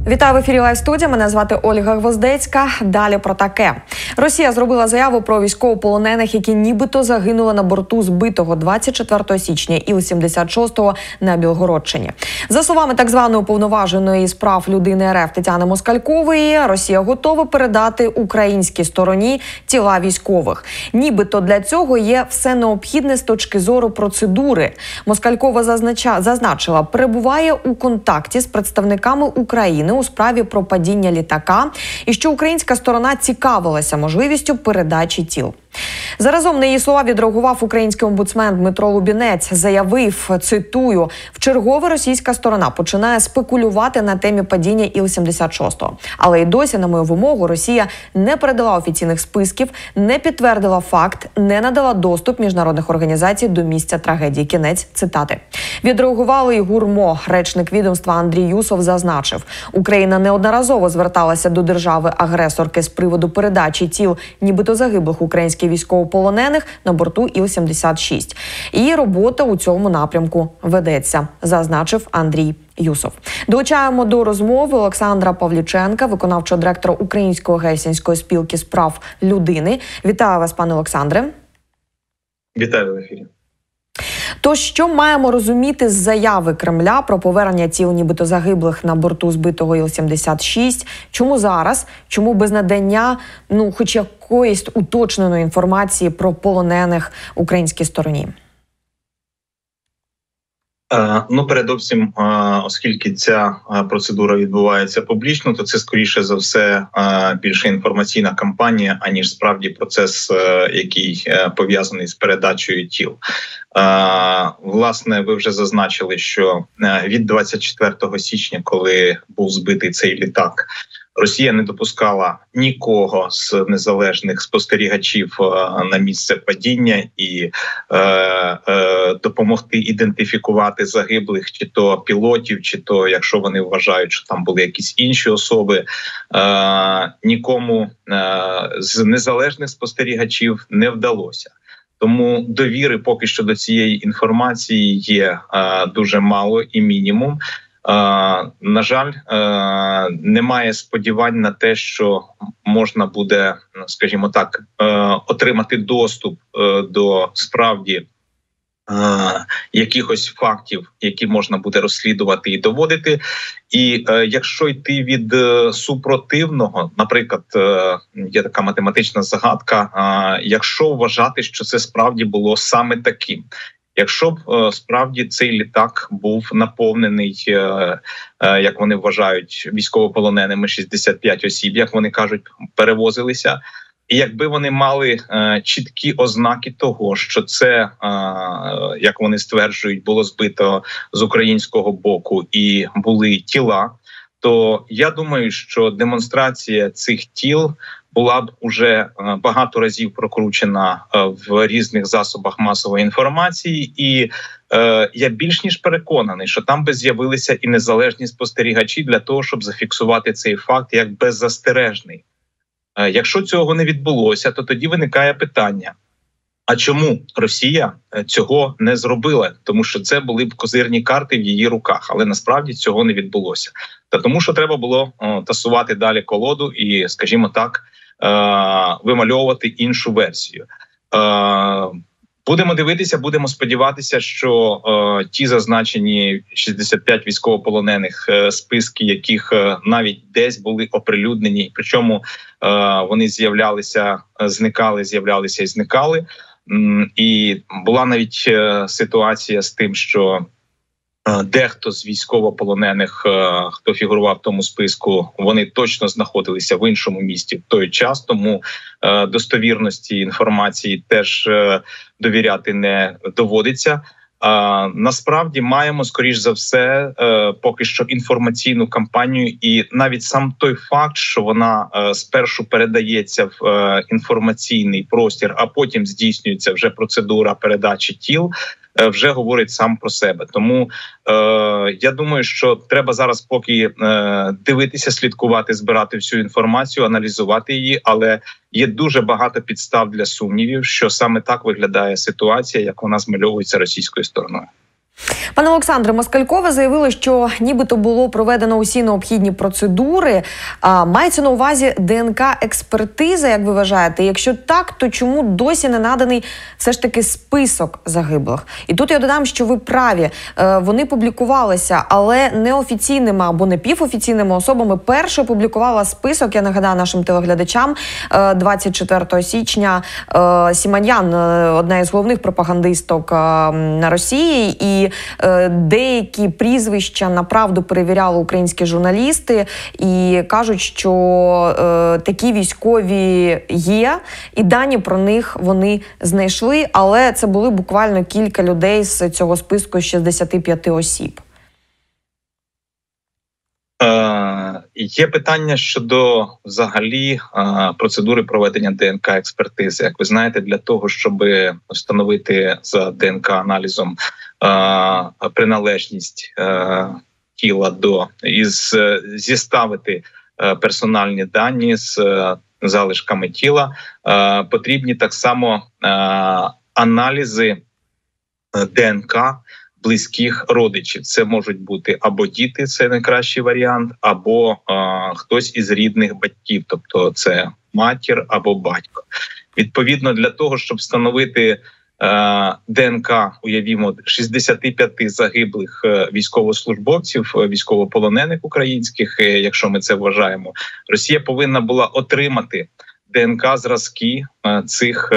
Вітаю в ефірі Лайв-студія. Мене звати Ольга Гвоздецька. Далі про таке. Росія зробила заяву про військовополонених, які нібито загинули на борту збитого 24 січня Іл-76 на Білгородщині. За словами так званої уповноваженої з прав людини РФ Тетяни Москалькової, Росія готова передати українській стороні тіла військових. Нібито для цього є все необхідне з точки зору процедури. Москалькова зазначила, перебуває у контакті з представниками України у справі про падіння літака і що українська сторона цікавилася можливістю передачі тіл. Заразом на її слова відреагував український омбудсмен Дмитро Лубінець. Заявив, цитую, «Вчергове російська сторона починає спекулювати на темі падіння Іл-76. Але й досі, на мою вимогу, Росія не передала офіційних списків, не підтвердила факт, не надала доступ міжнародних організацій до місця трагедії». Кінець цитати. Відреагували і ГУРМО. Речник відомства Андрій Юсов зазначив, Україна неодноразово зверталася до держави-агресорки з приводу передачі тіл нібито загиблих українських військовополонених на борту Іл-76. І робота у цьому напрямку ведеться, зазначив Андрій Юсов. Долучаємо до розмови Олександра Павліченка, виконавчого директора Української гельсінської спілки з прав людини. Вітаю вас, пане Олександре. Вітаю в ефірі. То що маємо розуміти з заяви Кремля про повернення тіл нібито загиблих на борту збитого Іл-76? Чому зараз? Чому без надання, хоч якоїсь уточненої інформації про полонених українській стороні? Передовсім, оскільки ця процедура відбувається публічно, то це, скоріше за все, більше інформаційна кампанія, аніж справді процес, який пов'язаний з передачею тіл. Власне, ви вже зазначили, що від 24 січня, коли був збитий цей літак, Росія не допускала нікого з незалежних спостерігачів на місце падіння і допомогти ідентифікувати загиблих, чи то пілотів, чи то, якщо вони вважають, що там були якісь інші особи, нікому з незалежних спостерігачів не вдалося. Тому довіри поки що до цієї інформації є дуже мало і мінімум. На жаль, немає сподівань на те, що можна буде, скажімо так, отримати доступ до справді якихось фактів, які можна буде розслідувати і доводити. І якщо йти від супротивного, наприклад, є така математична загадка, якщо вважати, що це справді було саме таким, якщо б справді цей літак був наповнений, як вони вважають, військовополоненими 65 осіб, як вони кажуть, перевозилися, і якби вони мали чіткі ознаки того, що це, як вони стверджують, було збито з українського боку і були тіла, то я думаю, що демонстрація цих тіл була б уже багато разів прокручена в різних засобах масової інформації, і я більш ніж переконаний, що там би з'явилися і незалежні спостерігачі для того, щоб зафіксувати цей факт як беззастережний. Якщо цього не відбулося, то тоді виникає питання, а чому Росія цього не зробила? Тому що це були б козирні карти в її руках, але насправді цього не відбулося. Та тому, що треба було тасувати далі колоду і, скажімо так, вимальовувати іншу версію. Будемо дивитися, будемо сподіватися, що ті зазначені 65 військовополонених, списки яких навіть десь були оприлюднені, причому вони з'являлися, зникали, з'являлися і зникали. І була навіть ситуація з тим, що дехто з військовополонених, хто фігурував в тому списку, вони точно знаходилися в іншому місті в той час, тому достовірності інформації теж довіряти не доводиться. Насправді маємо, скоріш за все, поки що інформаційну кампанію, і навіть сам той факт, що вона спершу передається в інформаційний простір, а потім здійснюється вже процедура передачі тіл, вже говорить сам про себе. Тому я думаю, що треба зараз поки дивитися, слідкувати, збирати всю інформацію, аналізувати її, але є дуже багато підстав для сумнівів, що саме так виглядає ситуація, як вона змальовується російською стороною. Пане Олександре, Москалькова заявила, що нібито було проведено усі необхідні процедури. Мається на увазі ДНК-експертиза, як ви вважаєте? Якщо так, то чому досі не наданий все ж таки список загиблих? І тут я додам, що ви праві. Вони публікувалися, але неофіційними або непівофіційними особами. Першою публікувала список, я нагадаю нашим телеглядачам, 24 січня Сімоньян, одна із головних пропагандисток на Росії, і деякі прізвища направду перевіряли українські журналісти і кажуть, що такі військові є, і дані про них вони знайшли, але це були буквально кілька людей з цього списку 65 осіб. Є питання щодо взагалі процедури проведення ДНК-експертизи. Як ви знаєте, для того, щоб встановити за ДНК-аналізом приналежність тіла зіставити персональні дані з залишками тіла, потрібні так само аналізи ДНК близьких родичів. Це можуть бути або діти, це найкращий варіант, або хтось із рідних батьків, тобто це матір або батько. Відповідно, для того, щоб встановити ДНК, уявімо, 65 загиблих військовослужбовців, військовополонених українських, якщо ми це вважаємо, Росія повинна була отримати ДНК-зразки цих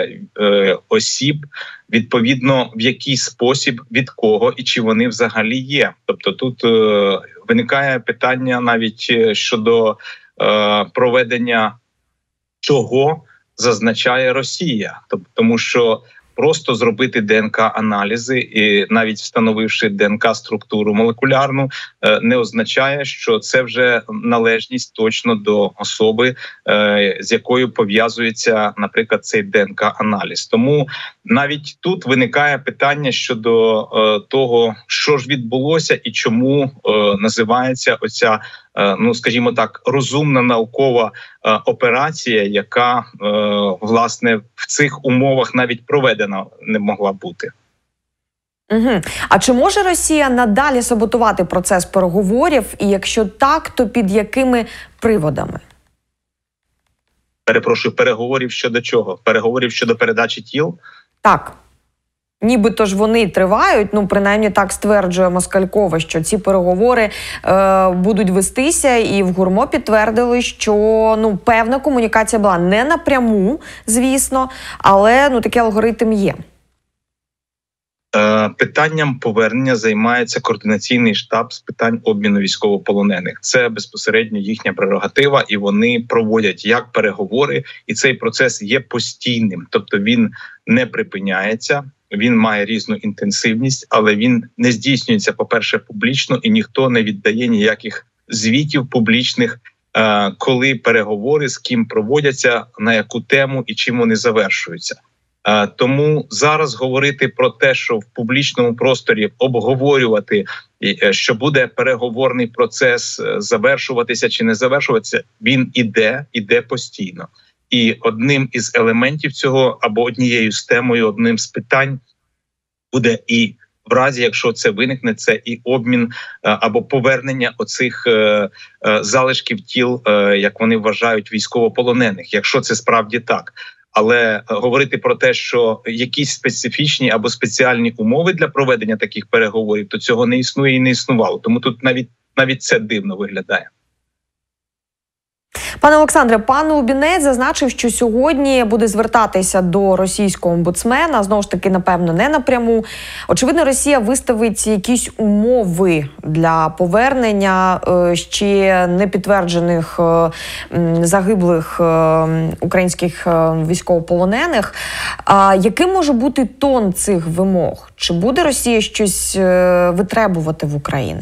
осіб, відповідно, в який спосіб, від кого і чи вони взагалі є. Тобто тут виникає питання навіть щодо проведення, чого зазначає Росія. Тобто, тому що просто зробити ДНК-аналізи і навіть встановивши ДНК-структуру молекулярну, не означає, що це вже належність точно до особи, з якою пов'язується, наприклад, цей ДНК-аналіз. Тому навіть тут виникає питання щодо того, що ж відбулося і чому називається оця, ну, скажімо так, розумна наукова операція, яка, власне, в цих умовах навіть проведена не могла бути. Угу. А чи може Росія надалі саботувати процес переговорів? І якщо так, то під якими приводами? Перепрошую, переговорів щодо чого? Переговорів щодо передачі тіл? Так. Нібито ж вони тривають, ну, принаймні так стверджує Москалькова, що ці переговори будуть вестися, і в ГУРМО підтвердили, що, ну, певна комунікація була не напряму, звісно, але, ну, такий алгоритм є. Питанням повернення займається координаційний штаб з питань обміну військовополонених. Це безпосередньо їхня прерогатива, і вони проводять як переговори, і цей процес є постійним, тобто він не припиняється. Він має різну інтенсивність, але він не здійснюється, по-перше, публічно, і ніхто не віддає ніяких звітів публічних, коли переговори, з ким проводяться, на яку тему і чим вони завершуються. Тому зараз говорити про те, що в публічному просторі обговорювати, що буде переговорний процес завершуватися чи не завершуватися, він іде постійно. І одним із елементів цього, або однією з темою, одним з питань буде і в разі, якщо це виникне, це і обмін або повернення оцих залишків тіл, як вони вважають, військовополонених, якщо це справді так. Але говорити про те, що якісь специфічні або спеціальні умови для проведення таких переговорів, то цього не існує і не існувало. Тому тут навіть це дивно виглядає. Пане Олександре, пан Лубінець зазначив, що сьогодні буде звертатися до російського омбудсмена, знову ж таки, напевно, не напряму. Очевидно, Росія виставить якісь умови для повернення ще не підтверджених загиблих українських військовополонених. Яким може бути тон цих вимог? Чи буде Росія щось витребувати в Україні?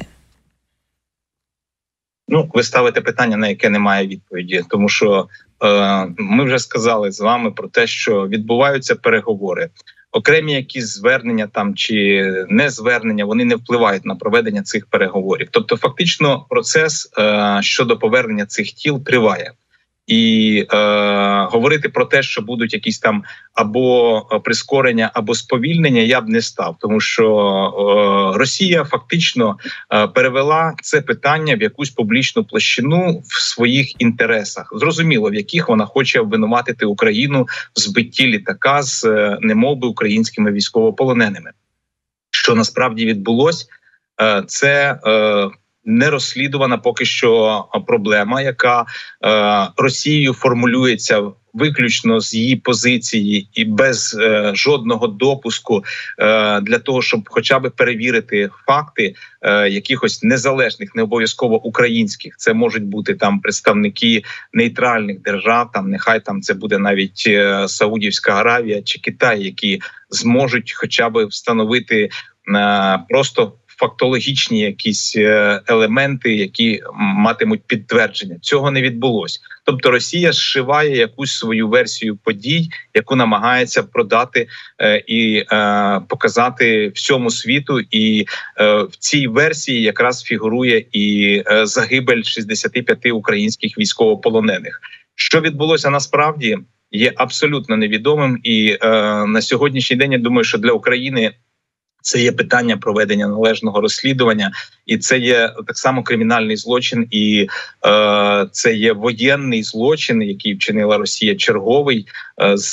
Ну, ви ставите питання, на яке немає відповіді, тому що ми вже сказали з вами про те, що відбуваються переговори. Окремі якісь звернення там чи не звернення, вони не впливають на проведення цих переговорів. Тобто, фактично, процес щодо повернення цих тіл триває. І говорити про те, що будуть якісь там або прискорення, або сповільнення, я б не став, тому що Росія фактично перевела це питання в якусь публічну площину в своїх інтересах. Зрозуміло, в яких вона хоче обвинуватити Україну в збитті літака з немовби українськими військовополоненими. Що насправді відбулось, це не розслідувана поки що проблема, яка Росією формулюється виключно з її позиції і без жодного допуску для того, щоб хоча б перевірити факти якихось незалежних, не обов'язково українських. Це можуть бути там представники нейтральних держав, там нехай там це буде навіть Саудівська Аравія чи Китай, які зможуть хоча б встановити просто фактологічні якісь елементи, які матимуть підтвердження. Цього не відбулося. Тобто Росія зшиває якусь свою версію подій, яку намагається продати і показати всьому світу. І в цій версії якраз фігурує і загибель 65 українських військовополонених. Що відбулося насправді, є абсолютно невідомим. І на сьогоднішній день, я думаю, що для України це є питання проведення належного розслідування, і це є так само кримінальний злочин, і це є воєнний злочин, який вчинила Росія, черговий, з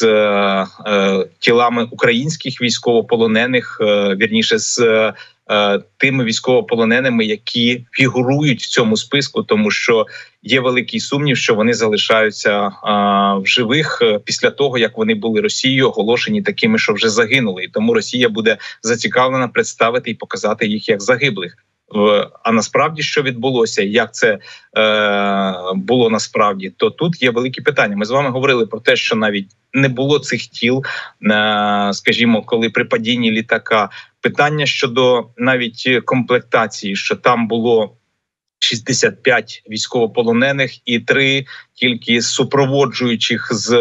тілами українських військовополонених, вірніше з тими військовополоненими, які фігурують в цьому списку, тому що є великий сумнів, що вони залишаються в живих після того, як вони були Росією оголошені такими, що вже загинули. І тому Росія буде зацікавлена представити і показати їх як загиблих. А насправді, що відбулося, як це було насправді, то тут є великі питання. Ми з вами говорили про те, що навіть не було цих тіл, скажімо, коли при падінні літака. Питання щодо навіть комплектації, що там було 65 військовополонених і 3 тільки супроводжуючих з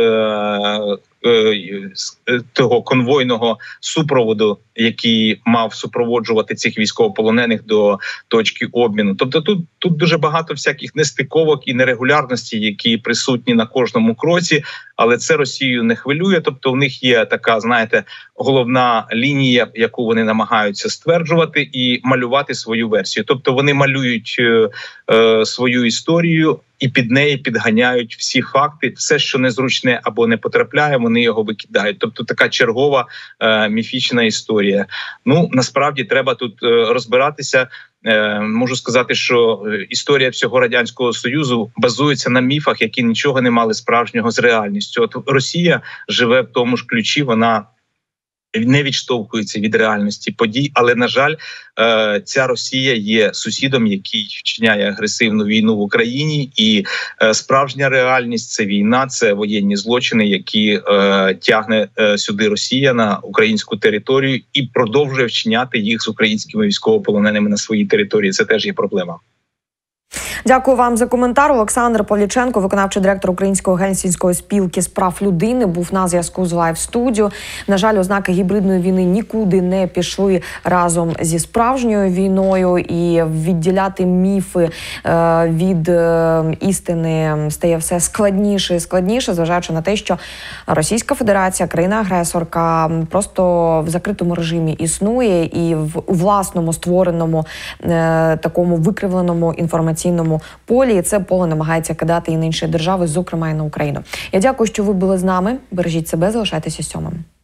того конвойного супроводу, який мав супроводжувати цих військовополонених до точки обміну. Тобто тут дуже багато всяких нестиковок і нерегулярностей, які присутні на кожному кроці, але це Росію не хвилює. Тобто в них є така, знаєте, головна лінія, яку вони намагаються стверджувати і малювати свою версію. Тобто вони малюють свою історію і під неї підганяють всі факти. Все, що незручне або не потрапляє, вони його викидають. Тобто така чергова міфічна історія. Ну, насправді треба тут розбиратися. Можу сказати, що історія всього Радянського Союзу базується на міфах, які нічого не мали справжнього з реальністю. От Росія живе в тому ж ключі, вона не відштовхується від реальності подій, але, на жаль, ця Росія є сусідом, який вчиняє агресивну війну в Україні, і справжня реальність – це війна, це воєнні злочини, які тягне сюди Росія на українську територію і продовжує вчиняти їх з українськими військовополоненими на своїй території. Це теж є проблема. Дякую вам за коментар. Олександр Павліченко, виконавчий директор Української гельсінської спілки з прав людини, був на зв'язку з Лайв Студіо. На жаль, ознаки гібридної війни нікуди не пішли разом зі справжньою війною, і відділяти міфи від істини стає все складніше і складніше, зважаючи на те, що Російська Федерація, країна-агресорка, просто в закритому режимі існує і у власному створеному такому викривленому інформаційному полі, і це поле намагається кидати і на інші держави, зокрема і на Україну. Я дякую, що ви були з нами. Бережіть себе, залишайтеся з 7.